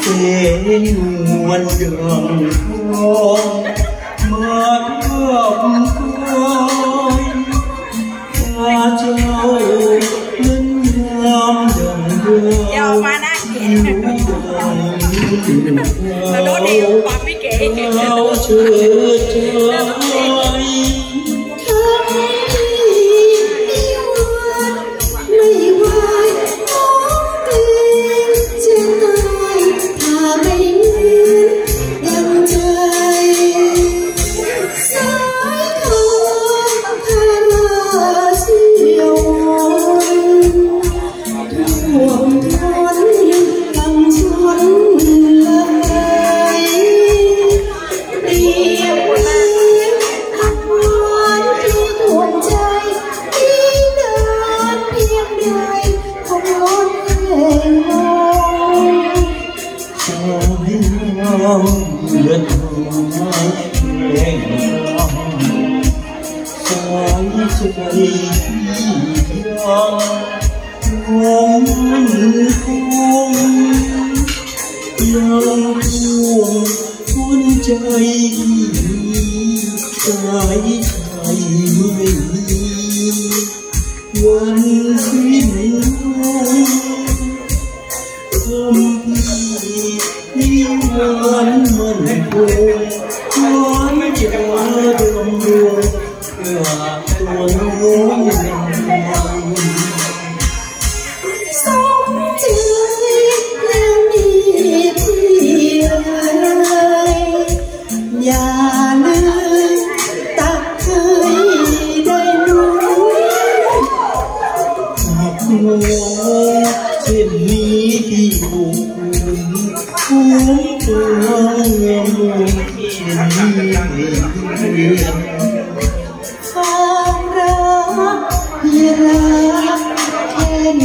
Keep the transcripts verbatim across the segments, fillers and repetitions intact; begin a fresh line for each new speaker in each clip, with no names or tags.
เป็นวันดังทองมาทำคอยข้าเจ้านั้นงามดังดาวมาหน้าเก๋แล้วโดนเดียวความไม่เก๋เราเชิดใจเลือดหายแรงสายใจที่ยังคงคงยังท่วมหัวใจสายใจไม่มีวันสิ้นคำพี่ที่วันมันคงวันจะรวมรวมเพื่อตัวน้องสมใจแล้วมีพี่อะไรอย่าเลยตักเคยได้รู้หักหัวเช่นนี้ที่บุกคุ้มตัวเงินเขียนเรียนความรักที่รักแค่ไหน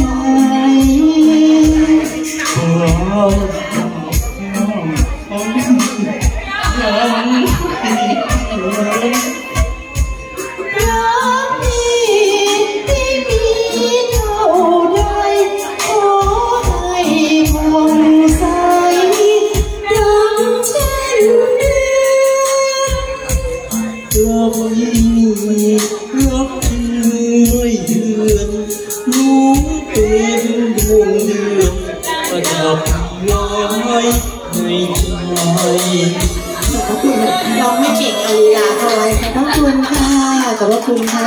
ขอรักยิ่งรักจริงไม่เดือนรู้เป็นดวงเดือนประดับลอยในใจขอบคุณน้องไม่เก่งอาลีลาเอาไว้ขอบคุณค่ะขอบคุณค่ะ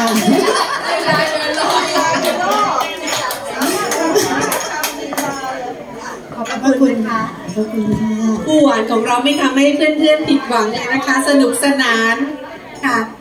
ขอบคุณค่ะขอบคุณค่ะผู้หวานของเราไม่ทำให้เพื่อนๆผิดหวังเลยนะคะสนุกสนานค่ะ